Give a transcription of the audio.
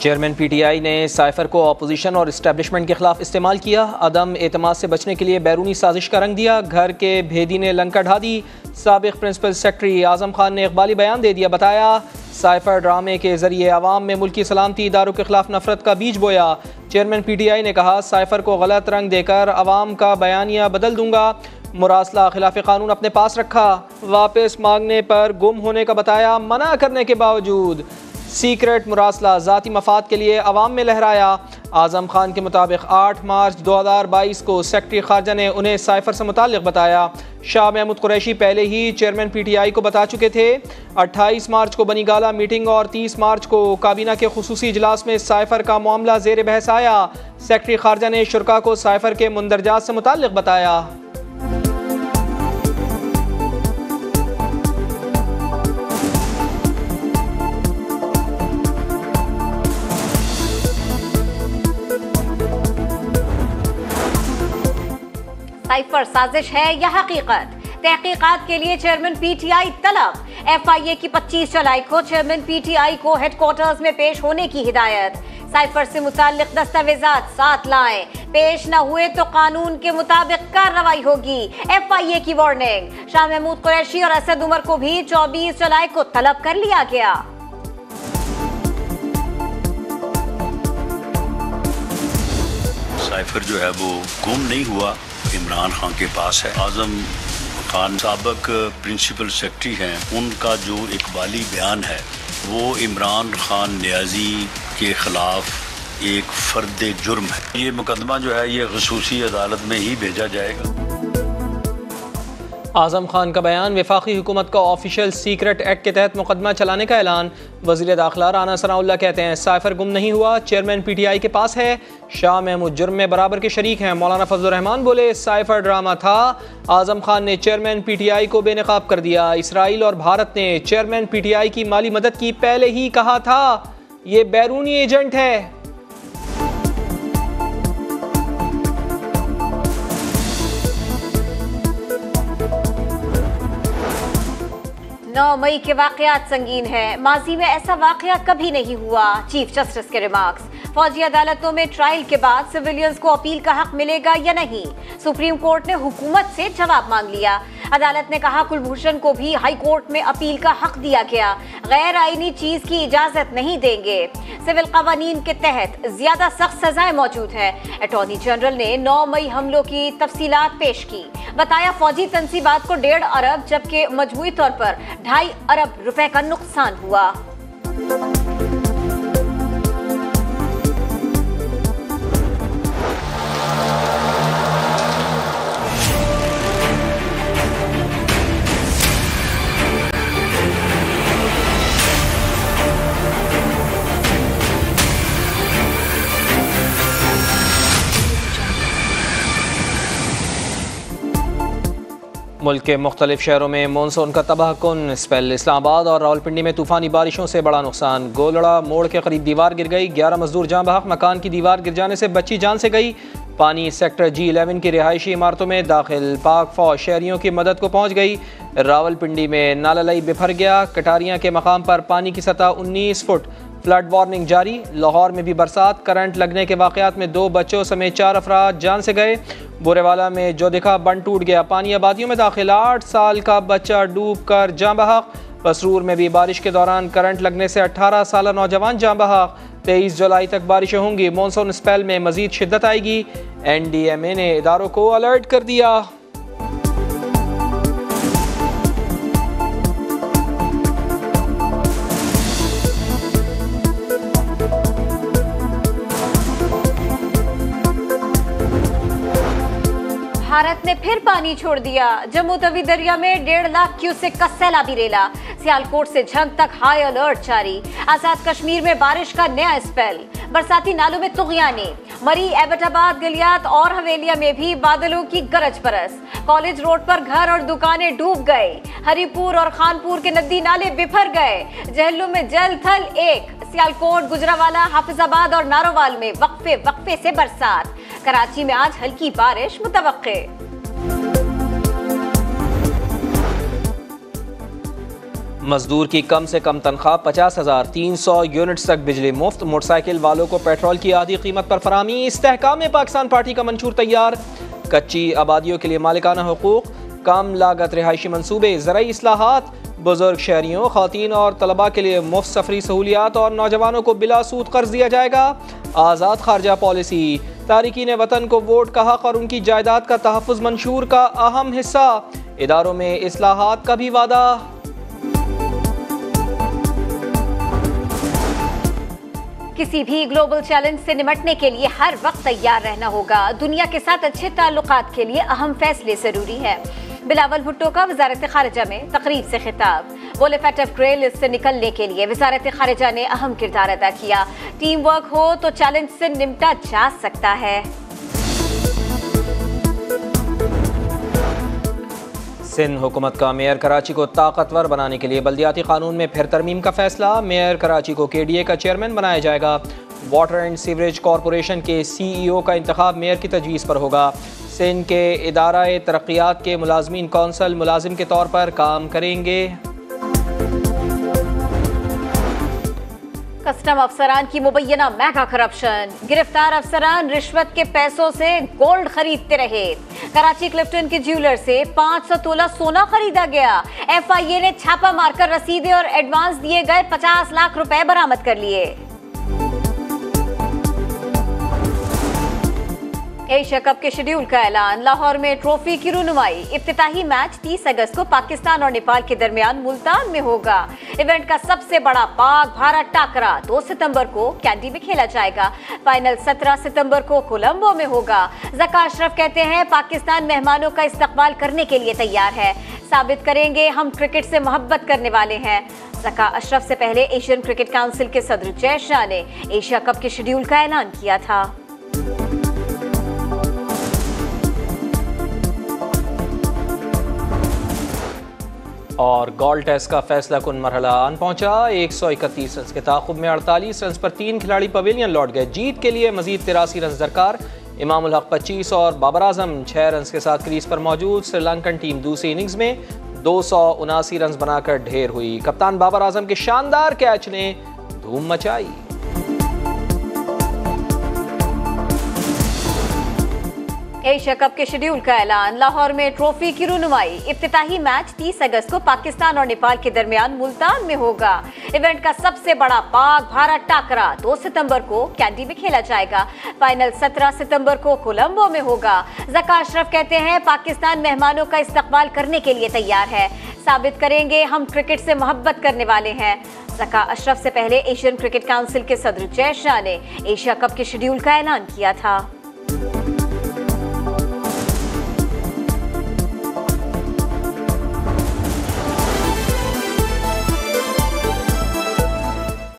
Chairman PTI ने cipher को opposition और इस्टेब्लिशमेंट के खिलाफ इस्तेमाल किया। अदम एतमाद से बचने के लिए बैरूनी साजिश का रंग दिया। घर के भेदी ने लंका ढा दी। साबिक प्रिंसिपल सेक्रेटरी आजम खान ने इकबाली बयान दे दिया। बताया साइफर ड्रामे के जरिए अवाम में मुल्की सलामती इदारों के खिलाफ नफरत का बीज बोया। चेयरमैन पीटीआई ने कहा साइफर को गलत रंग देकर अवाम का बयानिया बदल दूंगा। मुरासला खिलाफ कानून अपने पास रखा। वापस मांगने पर गुम होने का बताया। मना करने के बावजूद सीक्रेट मुरासला ज़ाती मफाद के लिए अवाम में लहराया। आज़म खान के मुताबिक 8 मार्च 2022 को सेक्रेटरी खारजा ने उन्हें साइफर से मुताल्लिक बताया। शाह महमूद कुरैशी पहले ही चेयरमैन पीटीआई को बता चुके थे। 28 मार्च को बनी गाला मीटिंग और 30 मार्च को काबीना के खुसूसी इजलास में साइफर का मामला ज़ेर बहस आया। सेक्रेटरी खारजा ने शुरा को साइफर के मुंदरजात से मुताल्लिक बताया। साइफर साजिश है या हकीकत? तहकीकात के लिए चेयरमैन पीटीआई तलब। एफआईए की 25 जुलाई को चेयरमैन पीटीआई को हेडक्वार्टर्स में पेश होने की हिदायत। साइफर से मुताल्लिक दस्तावेजात साथ लाएं। पेश न हुए तो कानून के मुताबिक कार्रवाई होगी। एफआईए की वार्निंग। शाह महमूद कुरैशी और असद उमर को भी 24 जुलाई को तलब कर लिया गया। साइफर जो है वो गुम नहीं हुआ, इमरान खान के पास है। आजम खान साबिक प्रिंसिपल सेक्रेटरी हैं, उनका जो इकबाली बयान है वो इमरान खान न्याजी के खिलाफ एक फर्द जुर्म है। ये मुकदमा जो है ये खसूसी अदालत में ही भेजा जाएगा। आज़म खान का बयान। वफाकी हुकूमत का ऑफिशियल सीक्रेट एक्ट के तहत मुकदमा चलाने का ऐलान। वज़ीर दाखिला राना सनाउल्लाह कहते हैं साइफर गुम नहीं हुआ, चेयरमैन पीटीआई के पास है। शाह महमूद जुर्म में बराबर के शरीक हैं। मौलाना फजलुर रहमान बोले साइफर ड्रामा था। आज़म खान ने चेयरमैन पीटीआई को बेनकाब कर दिया। इसराइल और भारत ने चेयरमैन पीटीआई की माली मदद की, पहले ही कहा था ये बैरूनी एजेंट है। 9 मई के वाकयात संगीन है। माजी में ऐसा वाकया कभी नहीं हुआ। चीफ जस्टिस के रिमार्क्स। फौजी अदालतों में ट्रायल के बाद सिविलियंस को अपील का हक मिलेगा या नहीं? सुप्रीम कोर्ट ने हुकूमत से जवाब मांग लिया। अदालत ने कहा कुलभूषण को भी हाई कोर्ट में अपील का हक दिया गया। गैर आईनी चीज की इजाजत नहीं देंगे। सिविल कवानीन के तहत ज्यादा सख्त सजाएं मौजूद है। अटॉर्नी जनरल ने 9 मई हमलों की तफसीलात पेश की। बताया फौजी तंसीबात को 1.5 अरब जबकि मजमूई तौर पर 2.5 अरब रुपए का नुकसान हुआ। मुल्क के मुख्तलिफ शहरों में मानसून का तबाहकुन स्पेल। इस्लामाबाद और रावलपिंडी में तूफानी बारिशों से बड़ा नुकसान। गोलड़ा मोड़ के करीब दीवार गिर गई, 11 मजदूर जाँ बहक। मकान की दीवार गिर जाने से बच्ची जान से गई। पानी सेक्टर G11 की रिहायशी इमारतों में दाखिल। पाक फौज शहरियों की मदद को पहुँच गई। रावलपिंडी में नाला बिफर गया। कटारियाँ के मकाम पर पानी की सतह 19 फुट। फ्लड वार्निंग जारी। लाहौर में भी बरसात। करंट लगने के वाकयात में 2 बच्चों समेत 4 अफराद जान से गए। बोरेवाला में जोदिखा बंद टूट गया, पानी आबादियों में दाखिल। 8 साल का बच्चा डूब कर जाँ बहक। पसरूर में भी बारिश के दौरान करंट लगने से 18 साल नौजवान जाँ बहक। 23 जुलाई तक बारिशें होंगी। मानसून स्पेल में मजीद शिद्दत आएगी। NDMA ने इदारों को अलर्ट कर दिया। भारत ने फिर पानी छोड़ दिया। जम्मू तवी दरिया में 1.5 लाख क्यूसेक का सैलाबी रेला। सियालकोट से झंग तक हाई अलर्ट जारी। आजाद कश्मीर में बारिश का नया स्पेल। बरसाती नालों में तुगयानी। मरी, एबटाबाद, गलियात और हवेलिया में भी बादलों की गरज बरस। कॉलेज रोड पर घर और दुकानें डूब गए। हरिपुर और खानपुर के नदी नाले बिफर गए। जहलुम में जल थल 1। सियालकोट, गुजरावाला, हाफिजाबाद और नारोवाल में वक्फे से बरसात। कराची में आज हल्की बारिश मुतवक्के। मजदूर की कम से कम तनख्वाह 50,300 यूनिट्स तक बिजली मुफ्त। मोटरसाइकिल वालों को पेट्रोल की आधी कीमत पर फराहमी। इस्तेहकाम पाकिस्तान पार्टी का मंशूर तैयार। कच्ची आबादियों के लिए मालिकाना हुकूक, कम लागत रिहायशी मनसूबे, ज़राई इस्लाहात, बुजुर्ग शहरियों, खवातीन और तलबा के लिए मुफ्त सफरी सहूलियात और नौजवानों को बिला सूद कर्ज दिया जाएगा। आज़ाद खारजा पॉलिसी, तारिकीन वतन को वोट का हक और उनकी जायदाद का तहफ़्फ़ुज़ मंशूर का अहम हिस्सा। इदारों में इस्लाहात का भी वादा। किसी भी ग्लोबल चैलेंज से निपटने के लिए हर वक्त तैयार रहना होगा। दुनिया के साथ अच्छे ताल्लुकात के लिए अहम फैसले जरूरी है। बिलावल भुट्टो का वजारत खारिजा में तकरीब से खिताब। बोले फैटफ ग्रे लिस्ट से निकलने के लिए वजारत खारिजा ने अहम किरदार अदा किया। टीम वर्क हो तो चैलेंज से निपटा जा सकता है। सिंध हुकूमत का मेयर कराची को ताकतवर बनाने के लिए बल्दियाती कानून में फिर तरमीम का फैसला। मेयर कराची को KDA का चेयरमैन बनाया जाएगा। वाटर एंड सीवरेज कॉरपोरेशन के CEO का इंतखाब मेयर की तजवीज़ पर होगा। सिंध के इदारा-ए तरक्कियात के मुलाजमीन कौंसल मुलाजिम के तौर पर काम करेंगे। कस्टम अफसरान की मुबैना मेगा करप्शन। गिरफ्तार अफसरान रिश्वत के पैसों से गोल्ड खरीदते रहे। कराची क्लिफ्टन के ज्वेलर से 500 तोला सोना खरीदा गया। FIA ने छापा मारकर रसीदें और एडवांस दिए गए 50 लाख रुपए बरामद कर लिए। एशिया कप के शेड्यूल का ऐलान। लाहौर में ट्रॉफी की रुनुमाई। इफ्तिताही मैच 30 अगस्त को पाकिस्तान और नेपाल के दरमियान मुल्तान में होगा। इवेंट का सबसे बड़ा पाक भारत टाकरा 2 सितंबर को कैंडी में खेला जाएगा। फाइनल 17 सितंबर को कोलंबो में होगा। ज़का अशरफ कहते हैं पाकिस्तान मेहमानों का इस्तकबाल करने के लिए तैयार है। साबित करेंगे हम क्रिकेट से मोहब्बत करने वाले हैं। ज़का अशरफ से पहले एशियन क्रिकेट काउंसिल के सदर जय शाह ने एशिया कप के शेड्यूल का ऐलान किया था। और गोल्ड टेस्ट का फैसला कुन मरहला आन पहुंचा। 131 रन के ताक़ुब में 48 रन पर 3 खिलाड़ी पवेलियन लौट गए। जीत के लिए मजीद 83 रन दरकार। इमामुल हक 25 और बाबर आजम 6 रन के साथ क्रीज पर मौजूद। श्रीलंकन टीम दूसरी इनिंग्स में 279 रन बनाकर ढेर हुई। कप्तान बाबर आजम के शानदार कैच ने धूम मचाई। एशिया कप के शेड्यूल का ऐलान। लाहौर में ट्रॉफी की रुनुमाई। इफ्तिताही मैच 30 अगस्त को पाकिस्तान और नेपाल के दरमियान मुल्तान में होगा। इवेंट का सबसे बड़ा पाक भारत टाकरा 2 सितंबर को कैंडी में खेला जाएगा। फाइनल 17 सितंबर को कोलंबो में होगा। ज़का अशरफ कहते हैं पाकिस्तान मेहमानों का इस्तकबाल करने के लिए तैयार है। साबित करेंगे हम क्रिकेट से मोहब्बत करने वाले हैं। ज़का अशरफ से पहले एशियन क्रिकेट काउंसिल के सदर जय शाह ने एशिया कप के शेड्यूल का ऐलान किया था।